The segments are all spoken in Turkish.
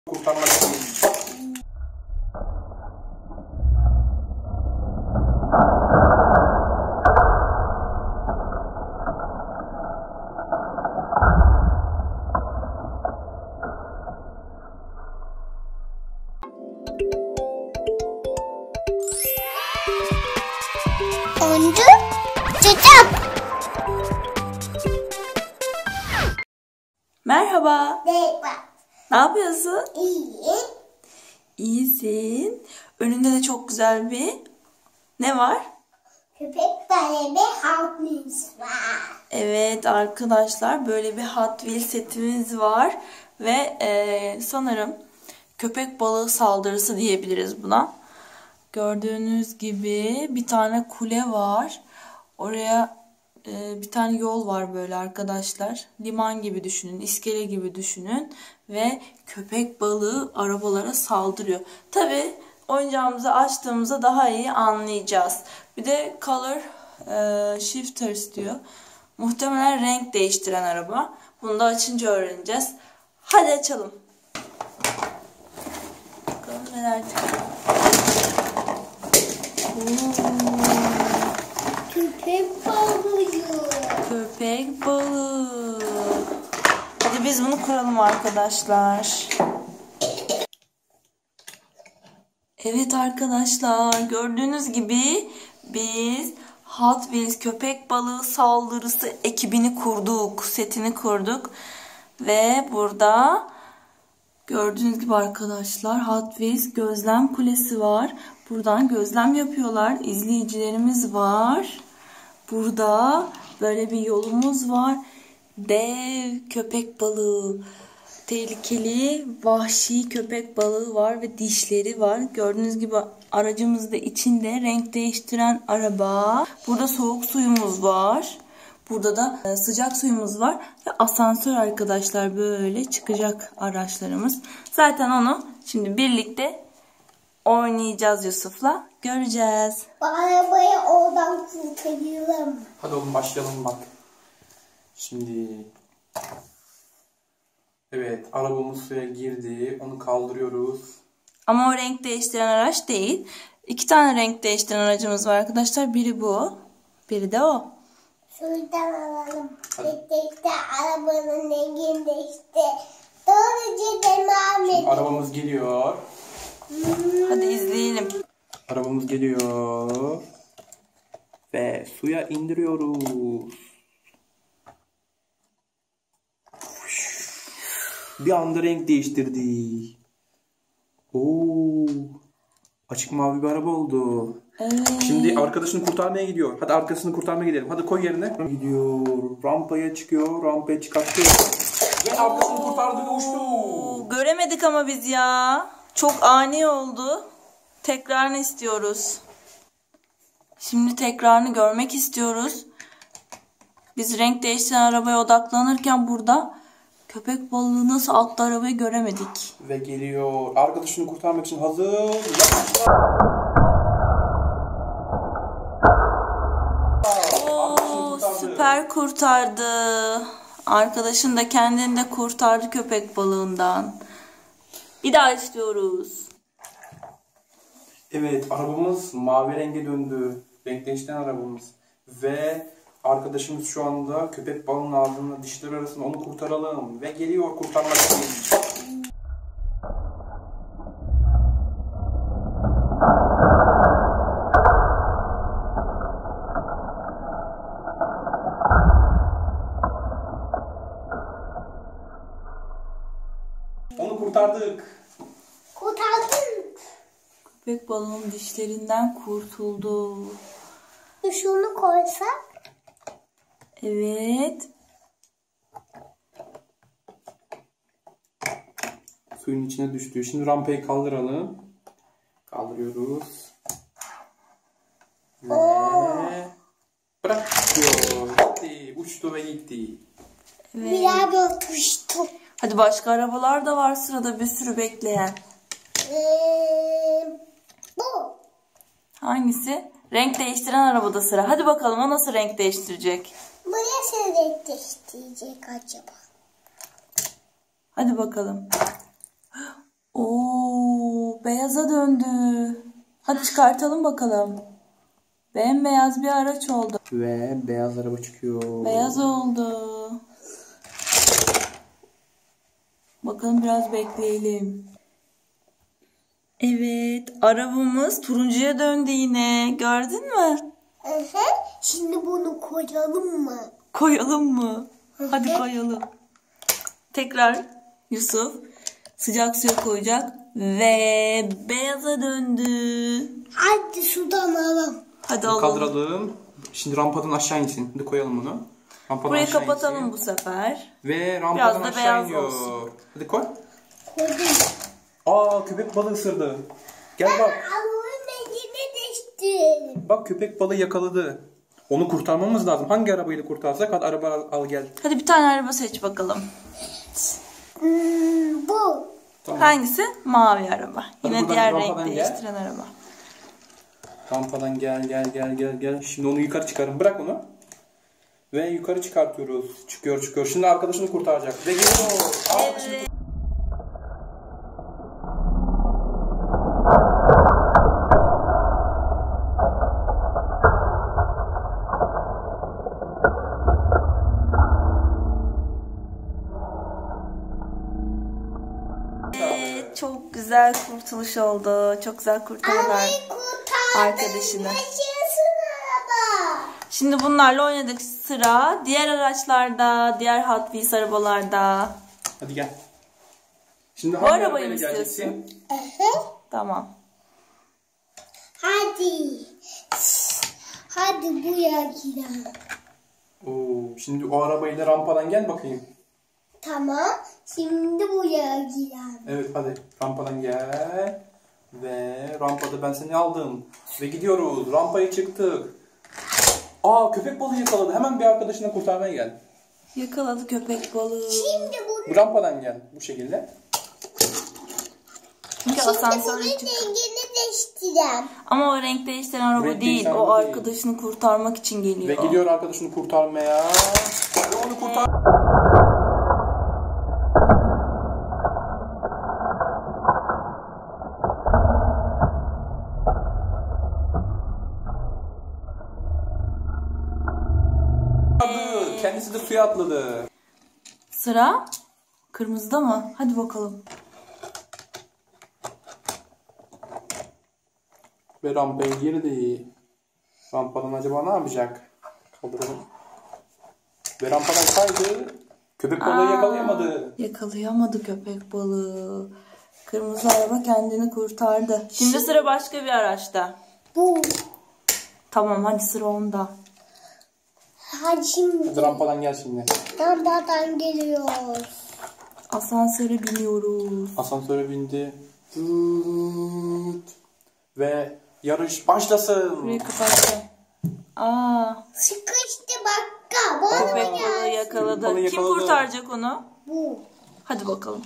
kurtarmak için. Oyuncu çocuk. Merhaba. Merhaba. Ne yapıyorsun? İyi. İyisin. Önünde de çok güzel bir ne var? Köpek balığı ve havlumuz var. Evet arkadaşlar, böyle bir Hot Wheels setimiz var ve sanırım köpek balığı saldırısı diyebiliriz buna. Gördüğünüz gibi bir tane kule var. Oraya bir tane yol var böyle arkadaşlar. Liman gibi düşünün, iskele gibi düşünün ve köpek balığı arabalara saldırıyor. Tabii oyuncağımızı açtığımızda daha iyi anlayacağız. Bir de color shifters diyor. Muhtemelen renk değiştiren araba. Bunu da açınca öğreneceğiz. Hadi açalım. Bakalım neler çıkıyor. Köpek balığı. Köpek balığı. Hadi biz bunu kuralım arkadaşlar. Evet arkadaşlar, gördüğünüz gibi biz Hot Wheels köpek balığı saldırısı ekibini kurduk. Setini kurduk. Ve burada gördüğünüz gibi arkadaşlar Hot Wheels gözlem kulesi var. Buradan gözlem yapıyorlar. İzleyicilerimiz var. Burada böyle bir yolumuz var. Dev köpek balığı. Tehlikeli vahşi köpek balığı var ve dişleri var. Gördüğünüz gibi aracımız da içinde renk değiştiren araba. Burada soğuk suyumuz var. Burada da sıcak suyumuz var. Ve asansör arkadaşlar, böyle çıkacak araçlarımız. Zaten onu şimdi birlikte oynayacağız Yusuf'la. Göreceğiz. Arabayı oradan kurtaralım. Hadi oğlum başlayalım bak. Şimdi. Evet, arabamız suya girdi. Onu kaldırıyoruz. Ama o renk değiştiren araç değil. 2 tane renk değiştiren aracımız var arkadaşlar. Biri bu. Biri de o. Şuradan alalım. İşte arabanın renginde işte. Doğruca devam Şimdi edelim. arabamız geliyor. Hadi izleyelim. Arabamız geliyor. Ve suya indiriyoruz. Bir anda renk değiştirdi. Oo. Açık mavi bir araba oldu. Evet. Şimdi arkadaşını kurtarmaya gidiyor. Hadi arkadaşını kurtarmaya gidelim. Hadi koy yerine. Gidiyor. Rampaya çıkıyor. Rampaya çıkarttı. Ve arkadaşını kurtardı ve uçtu. Göremedik ama biz ya. Çok ani oldu. Tekrarını istiyoruz. Şimdi tekrarını görmek istiyoruz. Biz renk değiştiren arabaya odaklanırken burada köpek balığı nasıl attı arabayı göremedik. Ve geliyor. Arkadaşını kurtarmak için hazır. Oo, süper kurtardı. Arkadaşın da kendini de kurtardı köpek balığından. Bir daha istiyoruz. Evet, arabamız mavi renge döndü. Renk değiştiren arabamız. Ve arkadaşımız şu anda köpek balığının ağzında, dişleri arasında, onu kurtaralım. Ve geliyor kurtarmak için. Onu kurtardık. Kurtardık. Köpek balığının dişlerinden kurtuldu. Şunu koysak. Evet. Suyun içine düştü. Şimdi rampayı kaldıralım. Kaldırıyoruz. Ve bırakıyor. Gitti. Uçtu ve gitti. Evet. Bir daha götürüştü. Hadi başka arabalar da var sırada, bir sürü bekleyen. Bu. Hangisi? Renk değiştiren arabada sıra. Hadi bakalım o nasıl renk değiştirecek? Bu nasıl renk değiştirecek acaba? Hadi bakalım. beyaza döndü. Hadi çıkartalım bakalım. Bembeyaz bir araç oldu. Ve beyaz araba çıkıyor. Beyaz oldu. Bakalım biraz bekleyelim. Evet, arabamız turuncuya döndü yine. Gördün mü? Şimdi bunu koyalım mı? Koyalım mı? Hadi koyalım. Tekrar Yusuf sıcak suya koyacak ve beyaza döndü. Hadi sudan alalım. Hadi alalım. Kaldıralım. Şimdi rampadan aşağı insin. Hadi koyalım bunu. Rampadan Burayı aşağı kapatalım insin. bu sefer. Ve rampadan da aşağı beyaz iniyor. olsun. Hadi koy. Koydum. Aa, köpek balığı ısırdı. Gel bak. Arabanın rengini değiştirelim. Bak, köpek balığı yakaladı. Onu kurtarmamız lazım. Hangi arabayla kurtarsak? Hadi araba al gel. Hadi bir tane araba seç bakalım. Bu. Tamam. Hangisi? Mavi araba. Yine buradan diğer rampadan renk gel. değiştiren araba. Rampadan gel. Şimdi onu yukarı çıkarın. Bırak onu. Ve yukarı çıkartıyoruz. Çıkıyor. Şimdi arkadaşını kurtaracak. Ve geliyor. Evet. Çok güzel kurtuluş oldu. Çok güzel kurtardılar arkadaşını. Yaşasın araba. Şimdi bunlarla oynadık, sıra diğer araçlarda, diğer Hot Wheels arabalarda. Hadi gel. Şimdi Bu hangi arabayı mı arabayla istiyorsun? geleceksin? Tamam. Hadi. Hadi buraya gidelim. Oo, şimdi o arabayla rampadan gel bakayım. Tamam. Şimdi buraya gidelim. Evet, hadi rampadan gel. Ve rampada ben seni aldım. Ve gidiyoruz. Rampaya çıktık. Aa, köpek balığı yakaladı. Hemen bir arkadaşını kurtarmaya gel. Yakaladı köpek balığı. Şimdi bunu Bu rampadan gel. Bu şekilde. Çünkü bunun asansöre çık. rengini değiştirelim. Ama o renk değiştiren araba Renk değil. değiştiren O araba değil. arkadaşını kurtarmak için Ve geliyor. gidiyor arkadaşını kurtarmaya. Ve onu kurtar. Kendisi de suya atladı. Sıra kırmızıda mı? Hadi bakalım. Ve rampaya girdi. Rampadan acaba ne yapacak? Kaldıralım. Ve rampadan kaydı. Köpek balığı yakalayamadı. Yakalayamadı köpek balığı. Kırmızı araba kendini kurtardı. Şimdi sıra başka bir araçta. Bu. Tamam, hadi sıra onda. Hadi şimdi Hadi rampadan gel şimdi. lambadan geliyoruz. Asansöre biniyoruz. Asansöre bindi. Tut. Ve yarış başlasın. Burayı kapattı. Aa, Sıkıştı bakka. Bana köpek balığı gel. yakaladı. Köpek balığı Kim yakaladı. kurtaracak onu? Bu. Hadi bakalım.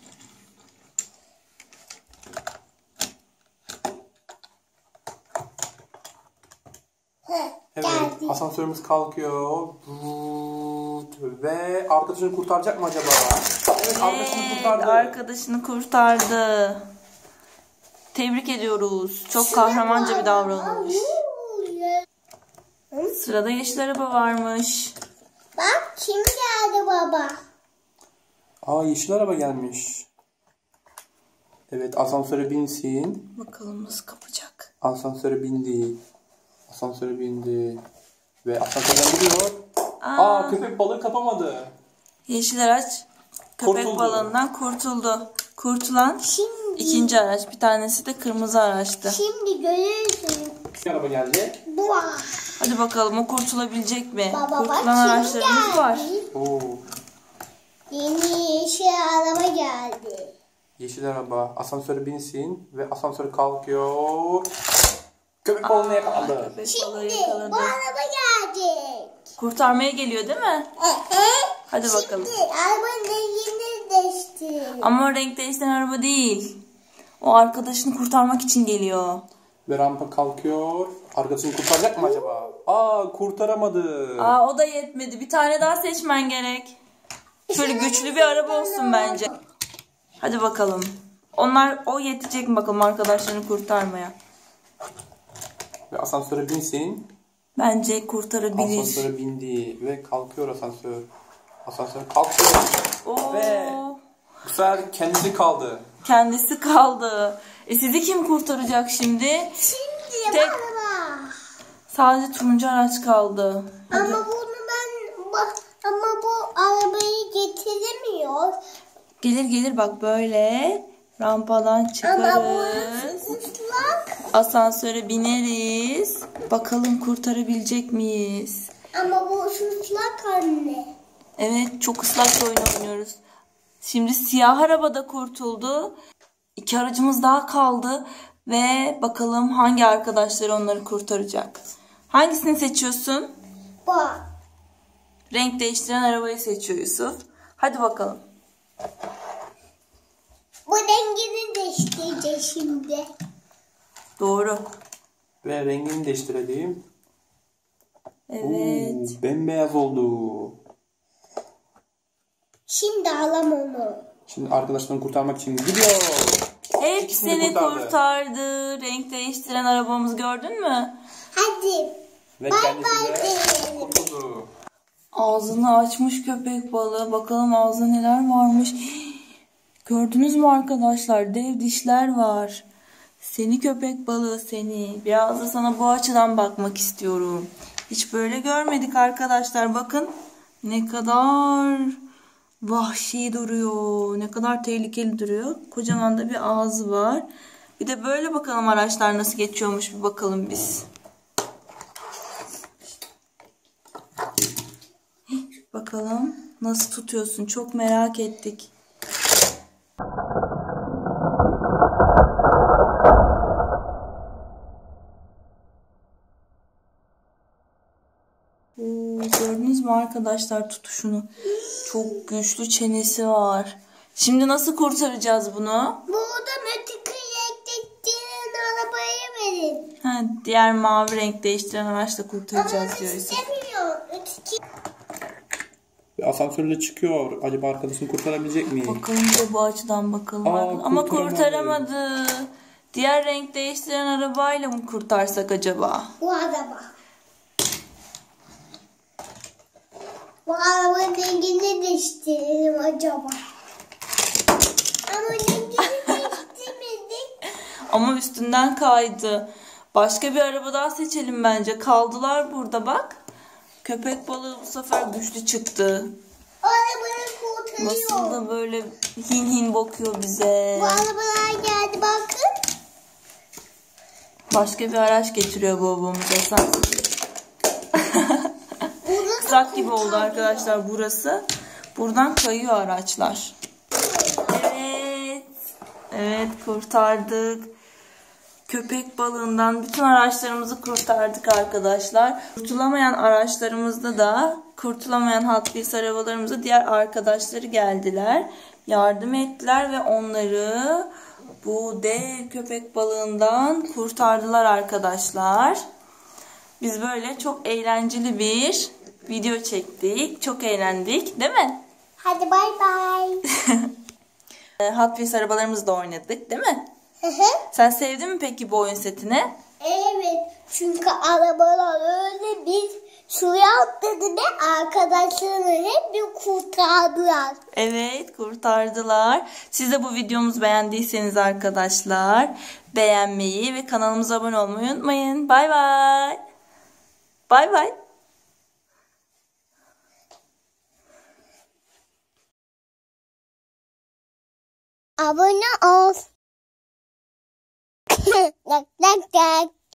Heh, Evet, geldi. asansörümüz kalkıyor. Tut. Ve arkadaşını kurtaracak mı acaba? Evet, arkadaşını Evet, kurtardı. arkadaşını kurtardı. Tebrik ediyoruz. Çok kahramanca bir davranış. Sırada yeşil araba varmış. Bak kim geldi baba. Aa, yeşil araba gelmiş. Evet, asansöre binsin. Bakalım nasıl kapacak. Asansöre bindi. Asansöre bindi. Ve asansörden gidiyor. Aa, köpek balığı kapamadı. Yeşil araç köpek Kurtuldu. balığından kurtuldu. Kurtulan Şimdi ikinci araç. Bir tanesi de kırmızı araçtı. şimdi görürsün. Bir araba geldi. Bu var. Hadi bakalım, o kurtulabilecek mi? Baba bak Kurtulan kim araçlarımız var. geldi. Oo, Yeni yeşil araba geldi. yeşil araba. Asansöre binsin. Ve asansör kalkıyor. Köpek balığını yakaladı. Köpek balığı Şimdi yakaladı. bu araba gelecek. Kurtarmaya geliyor değil mi? Hadi bakalım. Şimdi arabanın rengini değiştirelim. Ama o renk değiştiren araba değil. O arkadaşını kurtarmak için geliyor. Ve rampa kalkıyor. Arkadaşını kurtaracak mı acaba? Aa, kurtaramadı. Aa, o da yetmedi. Bir tane daha seçmen gerek. Şöyle güçlü bir araba olsun bence. Hadi bakalım. O yetecek mi bakalım arkadaşlarını kurtarmaya? Ve asansöre binsin. Bence kurtarabilir. Asansöre bindi ve kalkıyor asansör. Asansör kalkıyor. Oo. Ve bu sefer kendisi kaldı. Kendisi kaldı. Sizi kim kurtaracak şimdi? Şimdi Tek- baba. Sadece turuncu araç kaldı. Hadi. Ama bu arabayı getiremiyor. Gelir bak böyle rampadan Ama çıkarız. bu ıslak. Asansöre bineriz. Bakalım kurtarabilecek miyiz? Ama bu ıslak anne. Evet, çok ıslak bir oyun oynuyoruz. Şimdi siyah araba da kurtuldu. 2 aracımız daha kaldı. Ve bakalım hangi arkadaşları onları kurtaracak. Hangisini seçiyorsun? Bak. Renk değiştiren arabayı seçiyor Yusuf. Hadi bakalım. Bu rengini değiştireceğiz şimdi. Doğru. Ve rengini değiştirelim. Evet. Oo, bembeyaz oldu. Şimdi alam onu. Şimdi arkadaşlarını kurtarmak için gidiyor. Hepsini kurtardı. Renk değiştiren arabamızı gördün mü? Hadi. Ve Bay kendisi bay de diyelim. kurtuldu. Ağzını açmış köpek balığı. Bakalım ağzında neler varmış. Gördünüz mü arkadaşlar? Dev dişler var. Seni köpek balığı seni. Biraz da sana bu açıdan bakmak istiyorum. Hiç böyle görmedik arkadaşlar. Bakın ne kadar vahşi duruyor. Ne kadar tehlikeli duruyor. Kocaman da bir ağzı var. Bir de böyle bakalım araçlar nasıl geçiyormuş bir bakalım biz. Bakalım nasıl tutuyorsun? Çok merak ettik. Gördünüz mü arkadaşlar tutuşunu? Çok güçlü çenesi var. Şimdi nasıl kurtaracağız bunu? Buradan öteki renklerin arabaya verin. Ha, diğer mavi renk değiştiren araçla kurtaracağız Ama diyor Yusuf. istemiyor. Öteki. Ve asansörle çıkıyor. Acaba arkadaşını kurtarabilecek mi? Bakalım da bu açıdan bakalım. Ama kurtaramadı. Diğer renk değiştiren arabayla mı kurtarsak acaba? Bu araba. Bu arabanın rengini değiştirelim acaba. Ama rengini değiştirmedik. Ama üstünden kaydı. Başka bir araba daha seçelim bence. Kaldılar burada bak. Köpek balığı bu sefer güçlü çıktı. O arabayı kurtarıyor. Nasıl da böyle hin hin bakıyor bize. Bu arabalar geldi bakın. Başka bir araç getiriyor babamıza sanki. Trak gibi oldu arkadaşlar burası. Buradan kayıyor araçlar. Evet. Evet kurtardık. Köpek balığından bütün araçlarımızı kurtardık arkadaşlar. Kurtulamayan araçlarımızda da kurtulamayan Hot Wheels arabalarımızda diğer arkadaşları geldiler. Yardım ettiler ve onları bu dev köpek balığından kurtardılar arkadaşlar. Biz böyle çok eğlenceli bir video çektik. Çok eğlendik değil mi? Hadi bay bay. Hot Wheels arabalarımızla oynadık değil mi? Hı hı. Sen sevdin mi peki bu oyun setini? Evet. Çünkü arabalar öyle bir suya atladı ve arkadaşlarını hep bir kurtardılar. Evet kurtardılar. Siz de bu videomuzu beğendiyseniz arkadaşlar beğenmeyi ve kanalımıza abone olmayı unutmayın. Bay bay. Bay bay. Abone ol. Tak tak tak.